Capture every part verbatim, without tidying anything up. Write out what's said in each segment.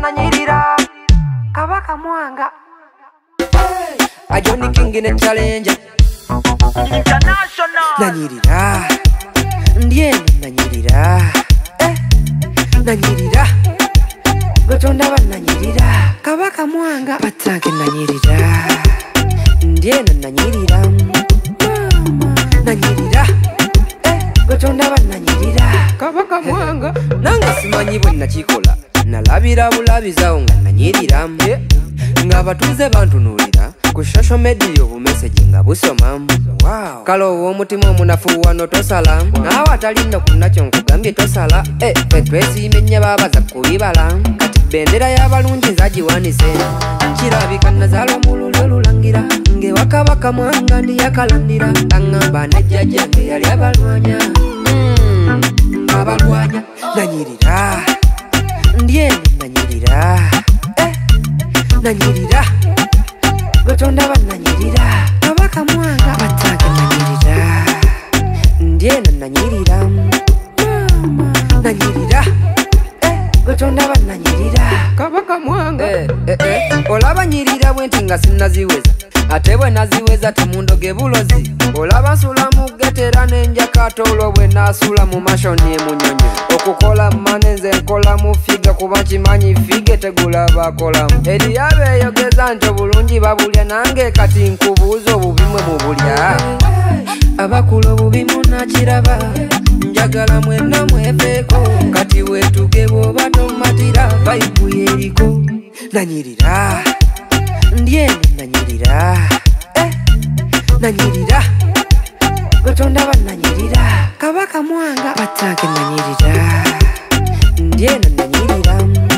nanyirira Kabaka Mwanga A Johnny King in a challenge International Nanyirira Ndiye nanyirira Eh Nanyirira Batonda bananyirira Kabaka Mwanga Batange nanyirira Ndiye nanyirira Nanyirira Eh Batonda bananyirira Kabaka Mwanga Nanga simanyi bwe nakikola nalabira bulabizawo nga nanyirira nga batuze bantunuulira ku social media obumesagi nga busoma wow. Kale ow'omutima omunafu wano tosala naawe atalinda ku nakyo nkugambye tosala e fe twesiime nnyo baabaza kubibala kati bendera y'abalungi zagiwanise kirabika nazaala omululu olulangira ng'ewa Kabaka Mwanga ndiyakalandira aŋŋamba nejjajjange yali abalwanya abalwanya nanyirira Ndiye nanyirira Eh Nanyirira Batonda bananyirira Kabaka Mwanga Batange nanyirira Ndiye nanyirira Nanyirira Eh Batonda bananyirira Kabaka Mwanga Eh eh eh Olaba nyirira bwenti nga sinaziweza ate bwe naziweza temundoge bulozi olaba nsula mu getera n'enjakato olwo bwe naasula mu mashoni emunyonyo okukola mane nze nkola mu figa kuba kimanyi fige tegula bakolamu eri abeeyogeza nti obulungi babulya nange kati nkubuuza obubimwe mu bulya abakulu obubimu nakiraba njagala mwenna mwefeeko kati weetuge bw'oba tomatira bayibu yeriko nanyirira Ndiye nanyirira Eh Nanyirira Batonda bananyirira Kabaka Mwanga Batange nanyirira Ndiye nanyirira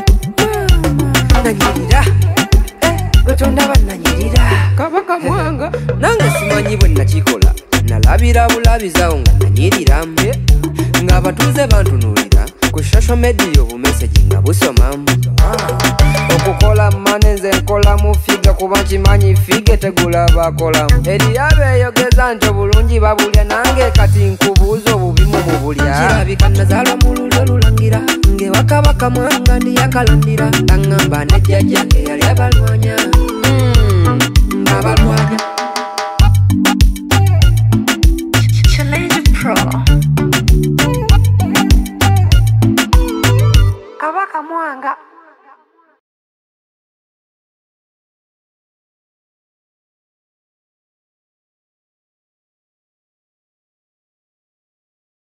Nanyirira Eh Batonda bananyirira Kabaka Mwanga Nange simanyi bwe nakikola nalabira bulabizawo nga nanyirira nga batuze bantunuulira ku social media obumesagi nga busoma okukola mane nze nkola mu figa kuba kimanyi fige tegula bakolamu eri abeeyogeza nti obulungi babulya nange kati nkubuuza obubimu mu bulya kirabika nazaala omululu olulangira ng'ewa Kabaka Mwanga ndiyakalandira aŋŋamba nejjajjange yali abalwanya abalwanya Challenge Pro